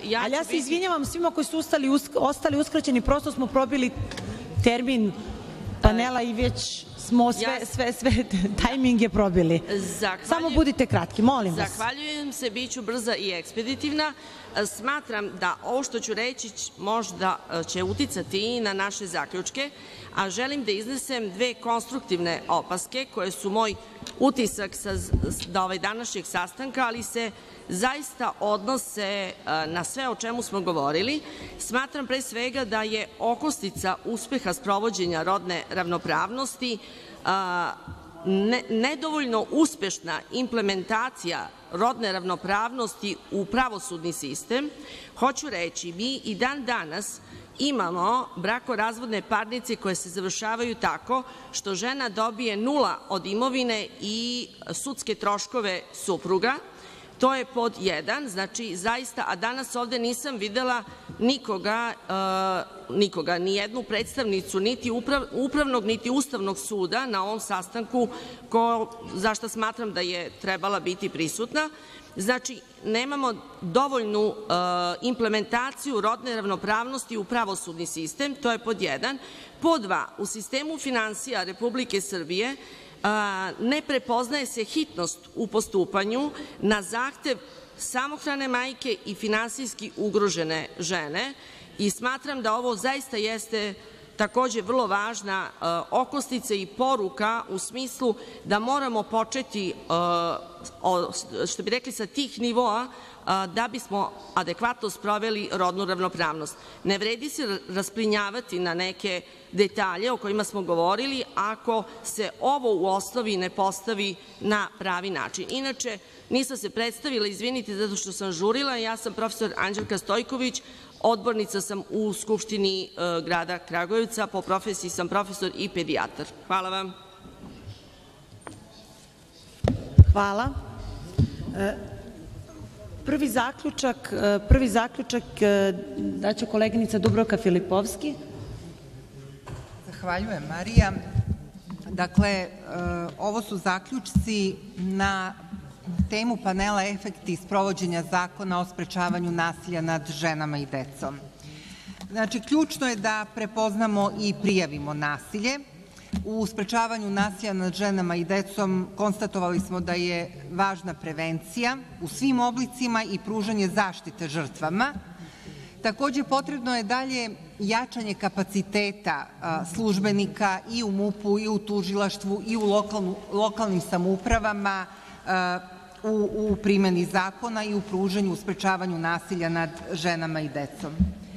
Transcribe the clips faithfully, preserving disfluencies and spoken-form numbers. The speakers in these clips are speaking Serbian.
Ali ja se izvinjavam svima koji su ostali uskraćeni, prosto smo probili termin panela i već smo sve, sve, sve tajminge probili. Samo budite kratki, molim vas. Zahvaljujem se, bit ću brza i ekspeditivna. Smatram da ovo što ću reći možda će uticati i na naše zaključke, a želim da iznesem dve konstruktivne opaske koje su moj utisak sa današnjeg sastanka, ali se zaista odnose na sve o čemu smo govorili. Smatram pre svega da je okosnica uspeha sprovođenja rodne ravnopravnosti nedovoljno uspešna implementacija rodne ravnopravnosti u pravosudni sistem. Hoću reći, mi i dan danas imamo brakorazvodne parnice koje se završavaju tako što žena dobije nula od imovine i sudske troškove supruga. To je pod jedan, znači zaista, a danas ovde nisam videla nikoga, nikoga, ni jednu predstavnicu, niti upravnog, niti ustavnog suda na ovom sastanku, za šta smatram da je trebala biti prisutna. Znači, nemamo dovoljnu implementaciju rodne ravnopravnosti u pravosudni sistem, to je pod jedan. Pod dva, u sistemu finansija Republike Srbije ne prepoznaje se hitnost u postupanju na zahtev samohrane majke i finansijski ugrožene žene i smatram da ovo zaista jeste takođe vrlo važna okosnica i poruka u smislu da moramo početi, što bi rekli, sa tih nivoa da bismo adekvatno sproveli rodnu ravnopravnost. Ne vredi se rasplinjavati na neke detalje o kojima smo govorili ako se ovo u osnovi ne postavi na pravi način. Inače, nisam se predstavila, izvinite zato što sam žurila, ja sam profesor Anđelka Stojković, odbornica sam u Skupštini grada Kragujevca, po profesiji sam profesor i pedijatar. Hvala vam. Hvala. Prvi zaključak, prvi zaključak daće koleginica Dubravka Filipovski. Zahvaljujem, Marija. Dakle, ovo su zaključci na temu panela efekti sprovođenja Zakona o sprečavanju nasilja nad ženama i decom. Znači, ključno je da prepoznamo i prijavimo nasilje. U sprečavanju nasilja nad ženama i decom konstatovali smo da je važna prevencija u svim oblicima i pružanje zaštite žrtvama. Takođe, potrebno je dalje jačanje kapaciteta službenika i u MUP-u i u tužilaštvu i u lokalnim samoupravama u primeni zakona i u pružanju, sprečavanju nasilja nad ženama i decom.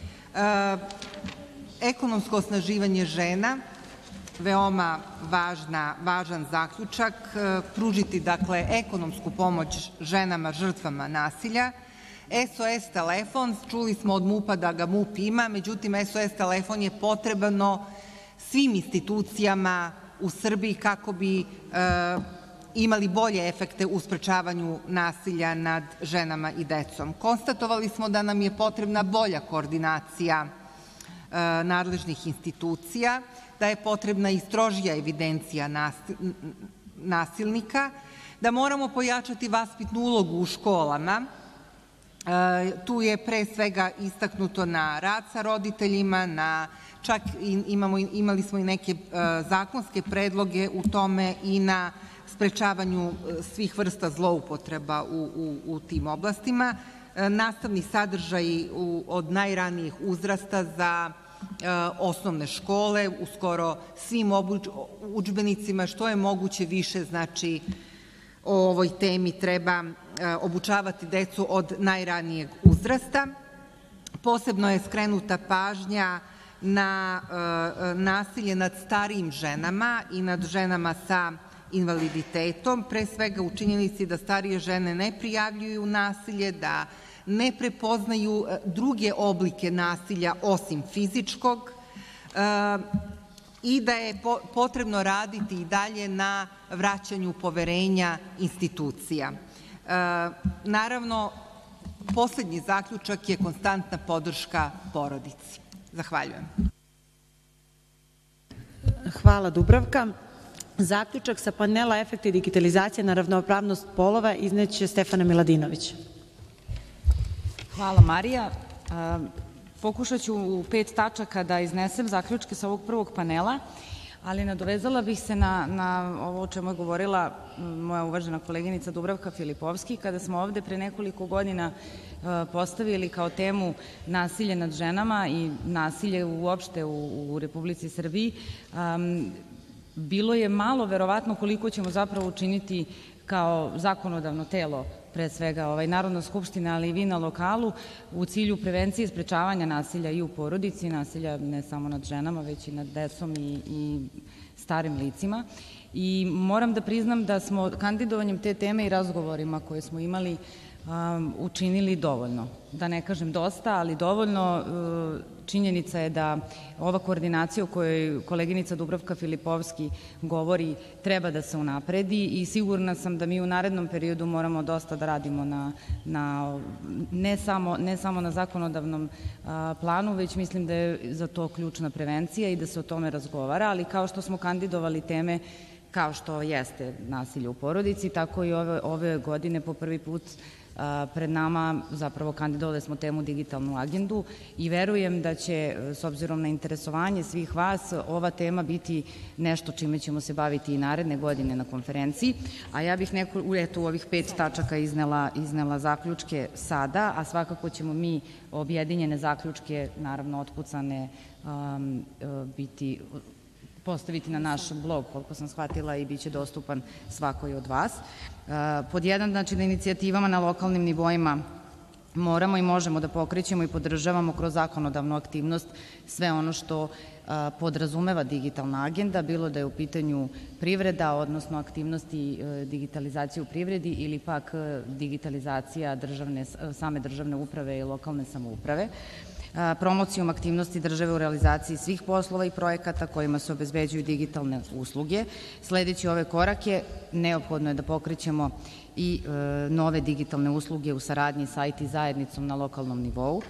Ekonomsko osnaživanje žena, veoma važan zaključak, pružiti dakle ekonomsku pomoć ženama žrtvama nasilja. S O S telefon, čuli smo od MUP-a da ga MUP ima, međutim S O S telefon je potrebno svim institucijama u Srbiji kako bi imali bolje efekte u sprečavanju nasilja nad ženama i decom. Konstatovali smo da nam je potrebna bolja koordinacija nadležnih institucija, da je potrebna i strožija evidencija nasilnika, da moramo pojačati vaspitnu ulogu u školama. Tu je pre svega istaknuto na rad sa roditeljima, na čak imali smo i neke zakonske predloge u tome i na sprečavanju svih vrsta zloupotreba u tim oblastima. Nastavni sadržaji od najranijih uzrasta za osnovne škole, u skoro svim udžbenicima, što je moguće više, znači, o ovoj temi treba obučavati decu od najranijeg uzrasta. Posebno je skrenuta pažnja na nasilje nad starijim ženama i nad ženama sa invaliditetom, pre svega u činjenici da starije žene ne prijavljuju nasilje, da ne prepoznaju druge oblike nasilja osim fizičkog i da je potrebno raditi i dalje na vraćanju poverenja institucija. Naravno, poslednji zaključak je konstantna podrška porodici. Zahvaljujem. Hvala, Dubravka. Zaključak sa panela efekti digitalizacije na ravnopravnost polova izneće Stefana Miladinović. Hvala, Marija. Pokušat ću u pet tačaka da iznesem zaključke sa ovog prvog panela, ali nadovezala bih se na, na ovo o čemu je govorila moja uvažena koleginica Dubravka Filipovski, kada smo ovde pre nekoliko godina postavili kao temu nasilje nad ženama i nasilje uopšte u, u Republici Srbiji. Um, bilo je malo verovatno koliko ćemo zapravo učiniti kao zakonodavno telo, pre svega ovaj, Narodna skupština, ali i vi na lokalu, u cilju prevencije i sprečavanja nasilja i u porodici, nasilja ne samo nad ženama, već i nad decom i, i starim licima. I moram da priznam da smo kandidovanjem te teme i razgovorima koje smo imali um, učinili dovoljno. Da ne kažem dosta, ali dovoljno. Činjenica je da ova koordinacija o kojoj koleginica Dubravka Filipovski govori treba da se unapredi i sigurna sam da mi u narednom periodu moramo dosta da radimo na, na ne, samo, ne samo na zakonodavnom a, planu, već mislim da je za to ključna prevencija i da se o tome razgovara, ali kao što smo kandidovali teme kao što jeste nasilje u porodici, tako i ove, ove godine po prvi put pred nama zapravo kandidovali smo temu digitalnu agendu i verujem da će, s obzirom na interesovanje svih vas, ova tema biti nešto čime ćemo se baviti i naredne godine na konferenciji, a ja bih neko, eto, u ovih pet tačaka iznela, iznela zaključke sada, a svakako ćemo mi objedinjene zaključke, naravno otkucane, um, biti postaviti na naš blog, koliko sam shvatila, i bit će dostupan svakoj od vas. Pod jedan, znači da inicijativama na lokalnim nivoima moramo i možemo da pokrećemo i podržavamo kroz zakonodavnu aktivnost sve ono što podrazumeva digitalna agenda, bilo da je u pitanju privreda, odnosno aktivnosti digitalizacije u privredi ili pak digitalizacija državne, same državne uprave i lokalne samouprave. Promocijom aktivnosti države u realizaciji svih poslova i projekata kojima se obezbeđuju digitalne usluge. Sledeći ove korake, neophodno je da pokrećemo i nove digitalne usluge u saradnji sa I T zajednicom na lokalnom nivou.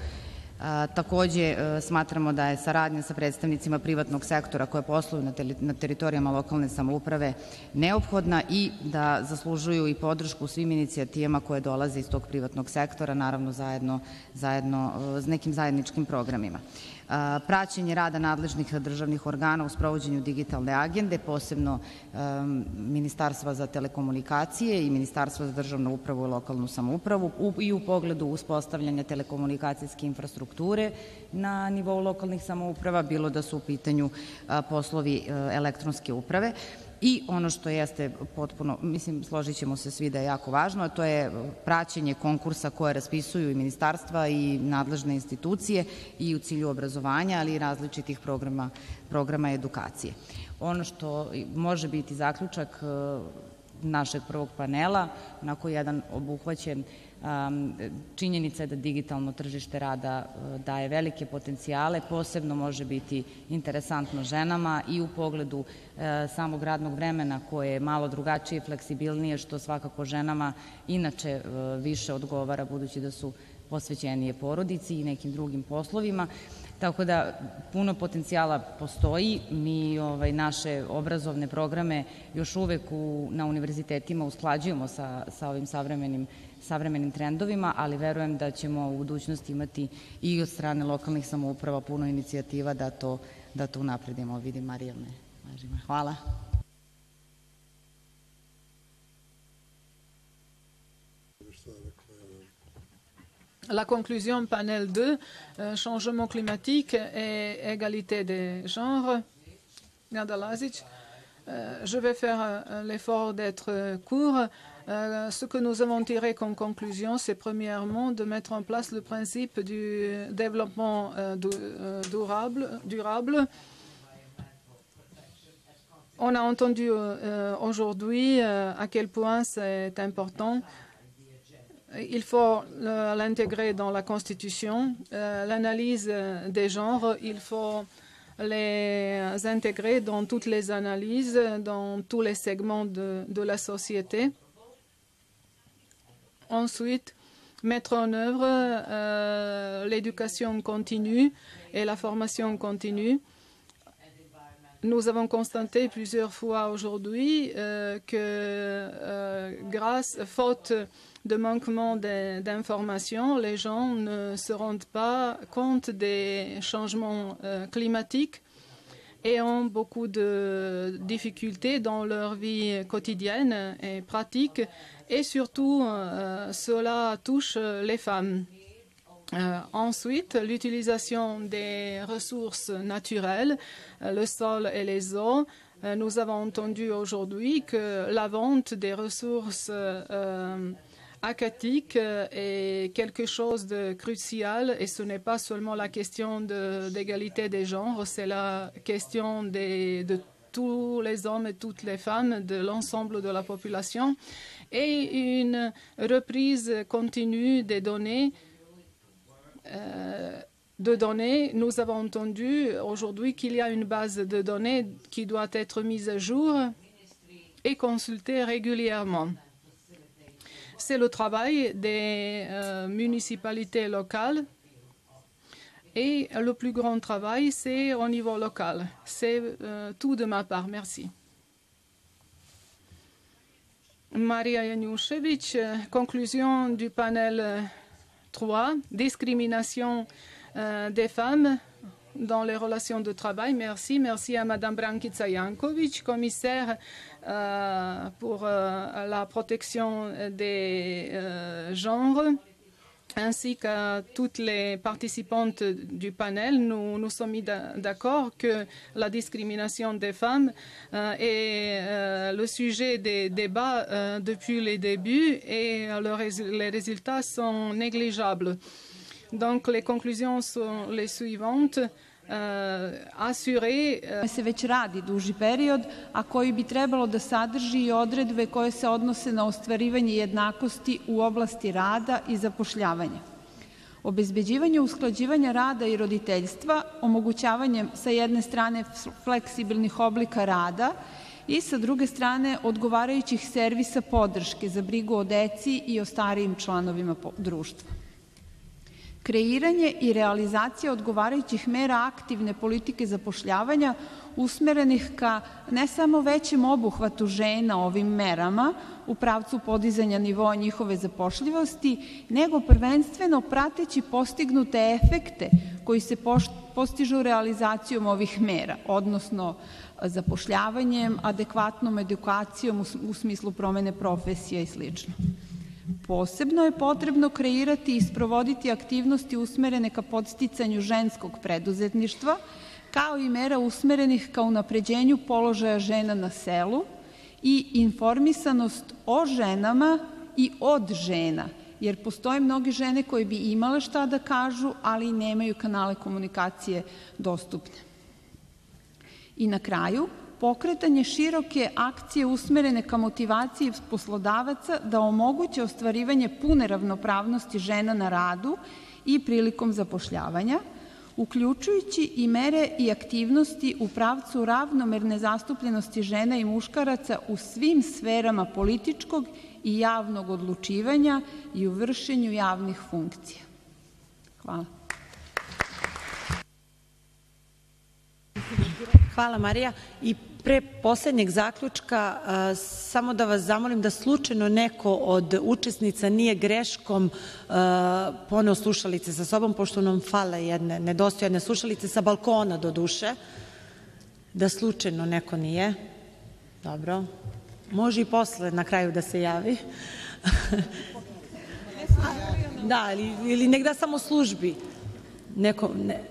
Takođe, smatramo da je saradnja sa predstavnicima privatnog sektora koje posluju na teritorijama lokalne samouprave neophodna i da zaslužuju i podršku svim inicijativama koje dolaze iz tog privatnog sektora, naravno zajedno, zajedno s nekim zajedničkim programima. Praćenje rada nadležnih državnih organa u sprovođenju digitalne agende, posebno Ministarstva za telekomunikacije i Ministarstva za državnu upravu i lokalnu samoupravu i u pogledu uspostavljanja telekomunikacijske infrastrukture na nivou lokalnih samouprava, bilo da su u pitanju poslovi elektronske uprave. I ono što jeste potpuno, mislim, složit ćemo se svi da je jako važno, a to je praćenje konkursa koje raspisuju i ministarstva i nadležne institucije i u cilju obrazovanja, ali i različitih programa, programa edukacije. Ono što može biti zaključak našeg prvog panela, onako jedan obuhvaćen, činjenica je da digitalno tržište rada daje velike potencijale, posebno može biti interesantno ženama i u pogledu samog radnog vremena koje je malo drugačije i fleksibilnije, što svakako ženama inače više odgovara budući da su posvećenije porodici i nekim drugim poslovima. Tako da puno potencijala postoji. Mi ovaj, naše obrazovne programe još uvek u, na univerzitetima usklađujemo sa, sa ovim savremenim, savremenim trendovima, ali verujem da ćemo u budućnosti imati i od strane lokalnih samouprava puno inicijativa da to, da to unapredimo. Vidim, Marija me mažima. Hvala. La conclusion, panel deux, euh, changement climatique et égalité des genres. Nada Lazic. Euh, je vais faire euh, l'effort d'être court. Euh, ce que nous avons tiré comme conclusion, c'est premièrement de mettre en place le principe du développement euh, du, euh, durable, durable. On a entendu euh, aujourd'hui euh, à quel point c'est important. Il faut euh, l'intégrer dans la Constitution. Euh, L'analyse des genres, il faut les intégrer dans toutes les analyses, dans tous les segments de, de la société. Ensuite, mettre en œuvre euh, l'éducation continue et la formation continue. Nous avons constaté plusieurs fois aujourd'hui euh, que euh, grâce, faute de manquement d'informations, les gens ne se rendent pas compte des changements euh, climatiques et ont beaucoup de difficultés dans leur vie quotidienne et pratique. Et surtout, euh, cela touche les femmes. Euh, ensuite, l'utilisation des ressources naturelles, euh, le sol et les eaux. Euh, nous avons entendu aujourd'hui que la vente des ressources euh, aquatiques est quelque chose de crucial et ce n'est pas seulement la question d'égalité des genres, c'est la question des, de tous les hommes et toutes les femmes, de l'ensemble de la population, et une reprise continue des données. Euh, de données, nous avons entendu aujourd'hui qu'il y a une base de données qui doit être mise à jour et consultée régulièrement. C'est le travail des euh, municipalités locales et le plus grand travail, c'est au niveau local. C'est euh, tout de ma part. Merci. Maria Janjušević, conclusion du panel trois, discrimination euh, des femmes dans les relations de travail. Merci. Merci à Madame Brankica Janković, commissaire euh, pour euh, la protection des euh, genres, ainsi qu'à toutes les participantes du panel. Nous nous sommes mis d'accord que la discrimination des femmes euh, est euh, le sujet des débats euh, depuis les débuts et le rés les résultats sont négligeables. Donc les conclusions sont les suivantes. Assuré se već radi duži period, a koji bi trebalo da sadrži i odredbe koje se odnose na ostvarivanje jednakosti u oblasti rada i zapošljavanja. Obezbeđivanje usklađivanja rada i roditeljstva, omogućavanjem sa jedne strane fleksibilnih oblika rada i sa druge strane odgovarajućih servisa podrške za brigu o deci i o starijim članovima društva. Kreiranje i realizacija odgovarajućih mera aktivne politike zapošljavanja usmerenih ka ne samo većem obuhvatu žena ovim merama u pravcu podizanja nivoa njihove zapošljivosti, nego prvenstveno prateći postignute efekte koji se postižu realizacijom ovih mera, odnosno zapošljavanjem, adekvatnom edukacijom u smislu promene profesija i slično. Posebno je potrebno kreirati i sprovoditi aktivnosti usmerene ka podsticanju ženskog preduzetništva, kao i mera usmerenih ka unapređenju položaja žena na selu i informisanost o ženama i od žena, jer postoje mnoge žene koje bi imale šta da kažu, ali nemaju kanale komunikacije dostupne. I na kraju, pokretanje široke akcije usmerene ka motivaciji poslodavaca da omoguće ostvarivanje pune ravnopravnosti žena na radu i prilikom zapošljavanja, uključujući i mere i aktivnosti u pravcu ravnomerne zastupljenosti žena i muškaraca u svim sferama političkog i javnog odlučivanja i u vršenju javnih funkcija. Hvala. Hvala, Marija. I pre poslednjeg zaključka, samo da vas zamolim da slučajno neko od učesnica nije greškom poneo slušalice sa sobom, pošto nam fale jedne, nedostaju jedne slušalice sa balkona do duše, da slučajno neko nije. Dobro. Može i posle na kraju da se javi. Da, ili nek da samo službi. Neko, ne.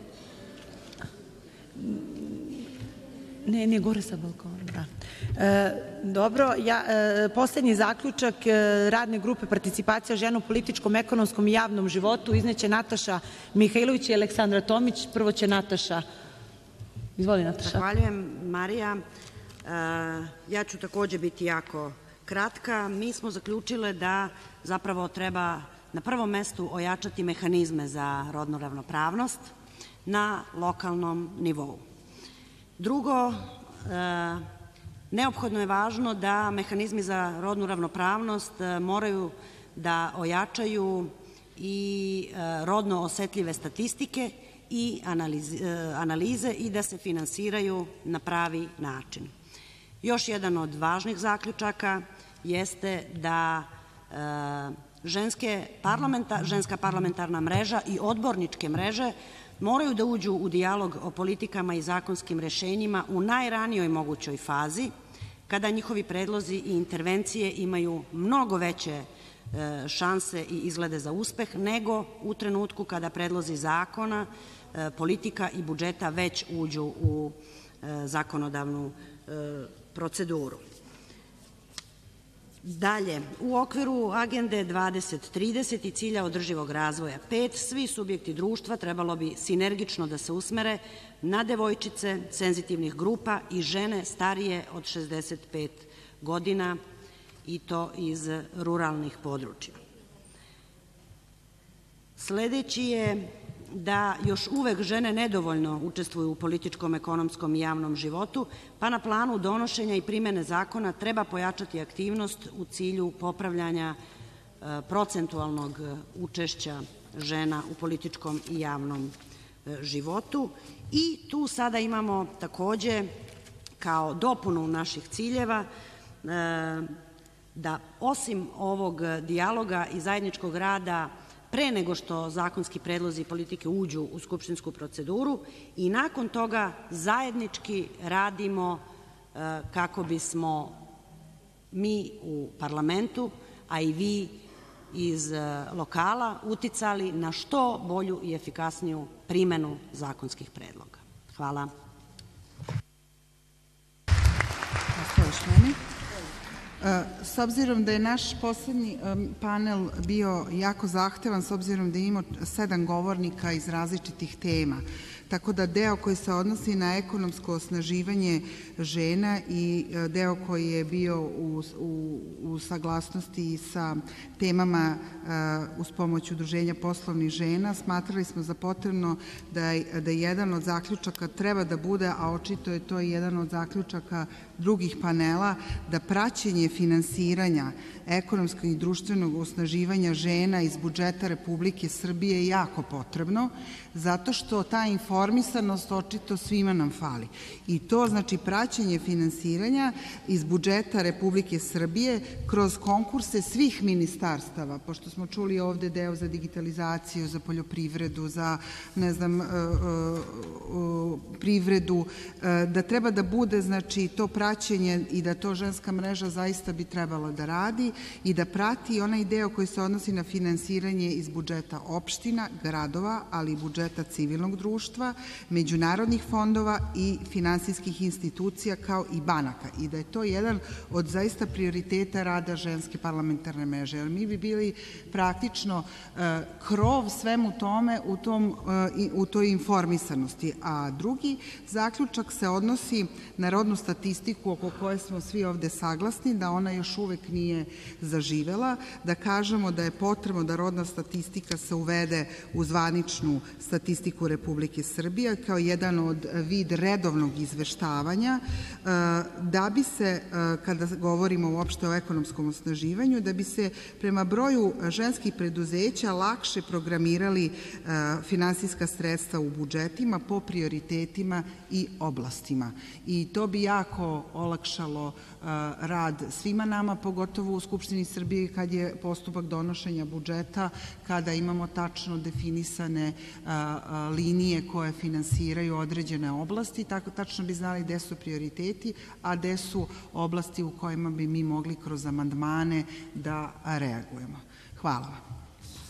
Ne, ne, gore sa balkona, da. Dobro, poslednji zaključak radne grupe participacija žena u političkom, ekonomskom i javnom životu izneće Nataša Mihajlović i Aleksandra Tomić. Prvo će Nataša. Izvoli, Nataša. Zahvaljujem, Marija. Ja ću takođe biti jako kratka. Mi smo zaključile da zapravo treba na prvom mestu ojačati mehanizme za rodnu ravnopravnost na lokalnom nivou. Drugo, neophodno je važno da mehanizmi za rodnu ravnopravnost moraju da ojačaju i rodno osetljive statistike i analize i da se finansiraju na pravi način. Još jedan od važnih zaključaka jeste da ženska parlamentarna mreža i odborničke mreže moraju da uđu u dijalog o politikama i zakonskim rešenjima u najranijoj mogućoj fazi, kada njihovi predlozi i intervencije imaju mnogo veće šanse i izglede za uspeh, nego u trenutku kada predlozi zakona, politika i budžeta već uđu u zakonodavnu proceduru. Dalje, u okviru Agende dvadeset trideset i cilja održivog razvoja pet, svi subjekti društva trebalo bi sinergično da se usmere na devojčice senzitivnih grupa i žene starije od šezdeset pet godina, i to iz ruralnih područja. Sledeći je da još uvek žene nedovoljno učestvuju u političkom, ekonomskom i javnom životu, pa na planu donošenja i primene zakona treba pojačati aktivnost u cilju popravljanja procentualnog učešća žena u političkom i javnom životu. I tu sada imamo takođe kao dopunu naših ciljeva da osim ovog dijaloga i zajedničkog rada pre nego što zakonski predlozi politike uđu u skupštinsku proceduru i nakon toga zajednički radimo kako bismo mi u parlamentu, a i vi iz lokala uticali na što bolju i efikasniju primenu zakonskih predloga. Hvala. S obzirom da je naš poslednji panel bio jako zahtevan, s obzirom da je imao sedam govornika iz različitih tema, tako da deo koji se odnosi na ekonomsko osnaživanje žena i deo koji je bio u, u, u saglasnosti sa temama uh, uz pomoć Udruženja poslovnih žena, smatrali smo za potrebno da, da jedan od zaključaka treba da bude, a očito je to jedan od zaključaka drugih panela, da praćenje finansiranja ekonomskog i društvenog osnaživanja žena iz budžeta Republike Srbije je jako potrebno, zato što ta informisanost očito svima nam fali. I to znači praćenje finansiranja iz budžeta Republike Srbije kroz konkurse svih ministarstava, pošto smo čuli ovde deo za digitalizaciju, za poljoprivredu, za ne znam, privredu, da treba da bude znači to praćenje i da to ženska mreža zaista bi trebala da radi i da prati onaj deo koji se odnosi na finansiranje iz budžeta opština, gradova, ali i budžeta civilnog društva, međunarodnih fondova i finansijskih institucija kao i banaka i da je to jedan od zaista prioriteta rada ženske parlamentarne mreže, jer mi bi bili praktično krov svemu tome u, tom, u toj informisanosti. A drugi zaključak se odnosi na rodnu statistiku oko koje smo svi ovde saglasni, da ona još uvek nije zaživela, da kažemo da je potrebno da rodna statistika se uvede u zvaničnu statistiku Republike Srbije kao jedan od vid redovnog izveštavanja, da bi se, kada govorimo uopšte o ekonomskom osnaživanju, da bi se prema broju ženskih preduzeća lakše programirali finansijska sredstva u budžetima po prioritetima i oblastima. I to bi jako olakšalo rad svima nama, pogotovo u Skupštini Srbije kad je postupak donošenja budžeta, kada imamo tačno definisane linije koje finansiraju određene oblasti, tako tačno bi znali gde su prioriteti, a gde su oblasti u kojima bi mi mogli kroz amandmane da reagujemo. Hvala vam.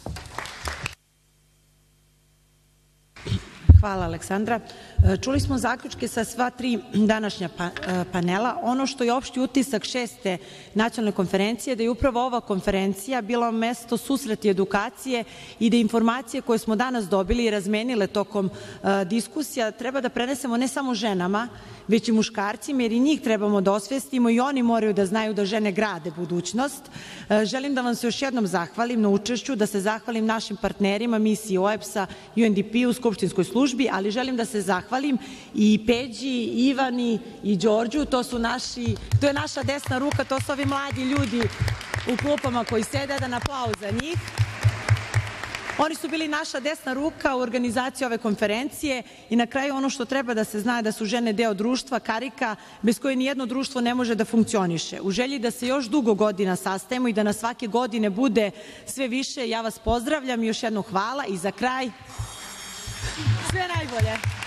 Hvala, Aleksandra. Čuli smo zaključke sa sva tri današnja panela. Ono što je opšti utisak šeste nacionalne konferencije, da je upravo ova konferencija bila mesto susreta i edukacije i da informacije koje smo danas dobili i razmenile tokom diskusija treba da prenesemo ne samo ženama, već i muškarcima, jer i njih trebamo da osvestimo i oni moraju da znaju da žene grade budućnost. Želim da vam se još jednom zahvalim na učešću, da se zahvalim našim partnerima, misiji O E B S-a, U N D P u Skupštinskoj službi, ali želim da se zahvalim i Peđi, Ivani i Đorđu, to su naši, to je naša desna ruka, to su ovi mladi ljudi u klupama koji sede, jedan aplauz za njih. Oni su bili naša desna ruka u organizaciji ove konferencije i na kraju ono što treba da se zna da su žene deo društva, karika, bez koje nijedno društvo ne može da funkcioniše. U želji da se još dugo godina sastajemo i da nas svake godine bude sve više, ja vas pozdravljam i još jednom hvala i za kraj sve najbolje.